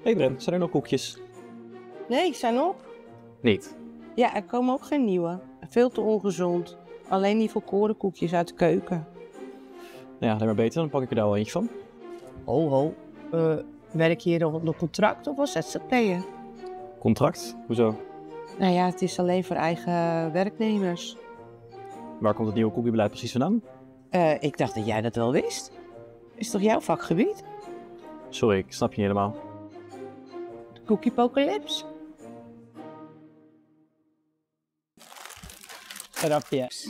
Hey Bren, zijn er nog koekjes? Nee, zijn op. Niet. Ja, er komen ook geen nieuwe. Veel te ongezond. Alleen die volkoren koekjes uit de keuken. Nou ja, alleen maar beter, dan pak ik er daar wel eentje van. Ho, ho. Werk je hier onder contract of als ZZP'er? Contract? Hoezo? Nou ja, het is alleen voor eigen werknemers. Waar komt het nieuwe cookiebeleid precies vandaan? Ik dacht dat jij dat wel wist. Is toch jouw vakgebied? Sorry, ik snap je niet helemaal. De Cookiepocalypse? Grapjes.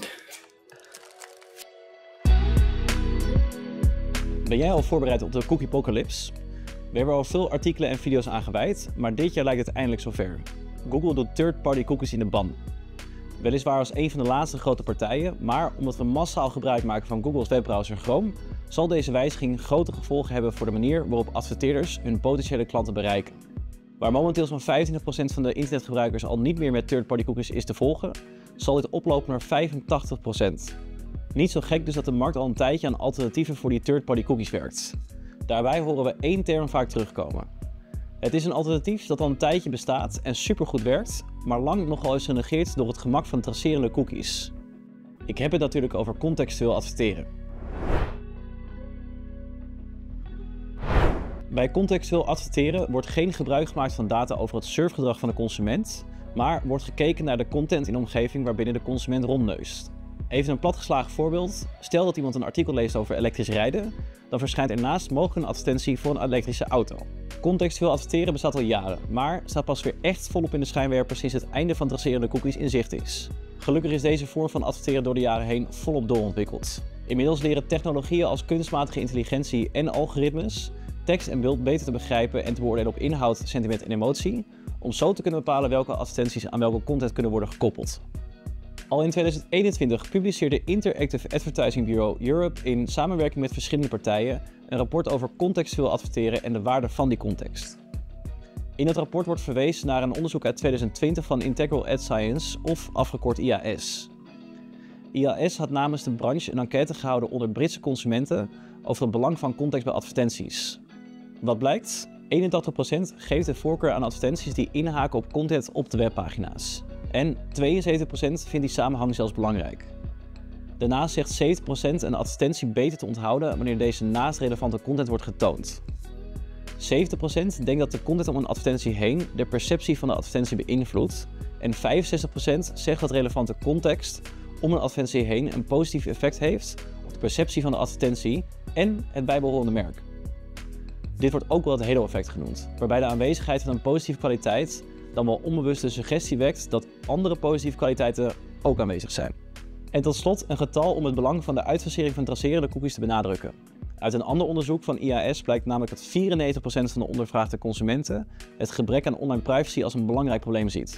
Ben jij al voorbereid op de Cookiepocalypse? We hebben al veel artikelen en video's aan gewijd, maar dit jaar lijkt het eindelijk zover. Google doet third-party cookies in de ban. Weliswaar als een van de laatste grote partijen, maar omdat we massaal gebruik maken van Google's webbrowser Chrome, zal deze wijziging grote gevolgen hebben voor de manier waarop adverteerders hun potentiële klanten bereiken. Waar momenteel zo'n 25% van de internetgebruikers al niet meer met third-party cookies is te volgen, zal dit oplopen naar 85%. Niet zo gek dus dat de markt al een tijdje aan alternatieven voor die third-party cookies werkt. Daarbij horen we één term vaak terugkomen. Het is een alternatief dat al een tijdje bestaat en supergoed werkt, maar lang nogal is genegeerd door het gemak van tracerende cookies. Ik heb het natuurlijk over contextueel adverteren. Bij contextueel adverteren wordt geen gebruik gemaakt van data over het surfgedrag van de consument, maar wordt gekeken naar de content in de omgeving waarbinnen de consument rondneust. Even een platgeslagen voorbeeld. Stel dat iemand een artikel leest over elektrisch rijden, dan verschijnt ernaast mogelijk een advertentie voor een elektrische auto. Contextueel adverteren bestaat al jaren, maar staat pas weer echt volop in de schijnwerper sinds het einde van tracerende cookies in zicht is. Gelukkig is deze vorm van adverteren door de jaren heen volop doorontwikkeld. Inmiddels leren technologieën als kunstmatige intelligentie en algoritmes tekst en beeld beter te begrijpen en te beoordelen op inhoud, sentiment en emotie, om zo te kunnen bepalen welke advertenties aan welke content kunnen worden gekoppeld. Al in 2021 publiceerde Interactive Advertising Bureau Europe in samenwerking met verschillende partijen een rapport over contextueel adverteren en de waarde van die context. In het rapport wordt verwezen naar een onderzoek uit 2020 van Integral Ad Science, of afgekort IAS. IAS had namens de branche een enquête gehouden onder Britse consumenten over het belang van context bij advertenties. Wat blijkt? 81% geeft de voorkeur aan advertenties die inhaken op content op de webpagina's. En 72% vindt die samenhang zelfs belangrijk. Daarnaast zegt 70% een advertentie beter te onthouden wanneer deze naast relevante content wordt getoond. 70% denkt dat de content om een advertentie heen de perceptie van de advertentie beïnvloedt. En 65% zegt dat relevante context om een advertentie heen een positief effect heeft op de perceptie van de advertentie en het bijbehorende merk. Dit wordt ook wel het halo-effect genoemd, waarbij de aanwezigheid van een positieve kwaliteit dan wel onbewuste suggestie wekt dat andere positieve kwaliteiten ook aanwezig zijn. En tot slot een getal om het belang van de uitfasering van tracerende cookies te benadrukken. Uit een ander onderzoek van IAS blijkt namelijk dat 94% van de ondervraagde consumenten het gebrek aan online privacy als een belangrijk probleem ziet.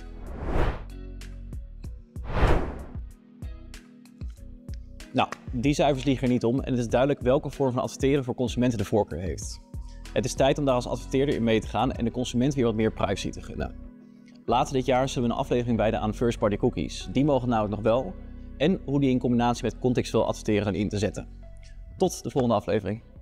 Nou, die cijfers liegen er niet om en het is duidelijk welke vorm van adverteren voor consumenten de voorkeur heeft. Het is tijd om daar als adverteerder in mee te gaan en de consument weer wat meer privacy te gunnen. Later dit jaar zullen we een aflevering wijden aan first-party cookies. Die mogen namelijk nog wel. En hoe die in combinatie met contextueel adverteren dan in te zetten. Tot de volgende aflevering.